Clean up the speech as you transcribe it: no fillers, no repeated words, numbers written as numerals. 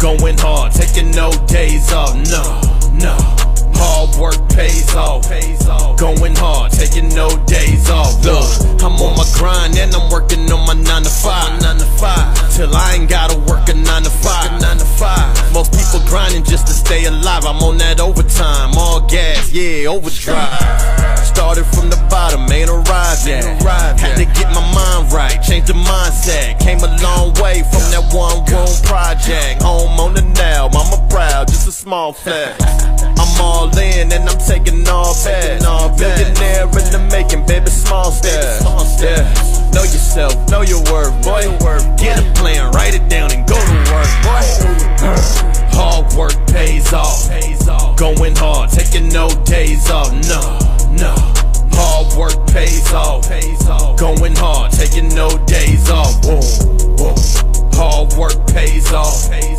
Going hard, taking no days off. No. Hard work pays off. Going hard, taking no days off. Look, I'm on my grind and I'm working on my 9 to 5. Till I ain't gotta work a 9 to 5. Most people grinding just to stay alive. I'm on that overtime, all gas, yeah, overdrive. Started from the bottom, ain't arrived yet. Had to get my mind right, change the mindset. Came a long way from that one room project. Home on the now, mama proud, just a small flex. I'm all in and I'm taking all back. Millionaire in the making, baby, small steps. Yeah. Know yourself, know your worth, boy. Get a plan, write it down and go to work, boy. Hard work pays off. Going hard, taking no days off. No. Hard work pays off. Going hard, taking no days off. Hard work pays off.